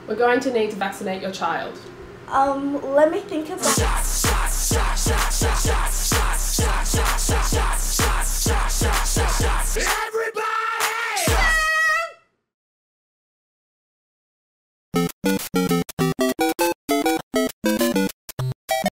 We're going to need to vaccinate your child. Let me think about it.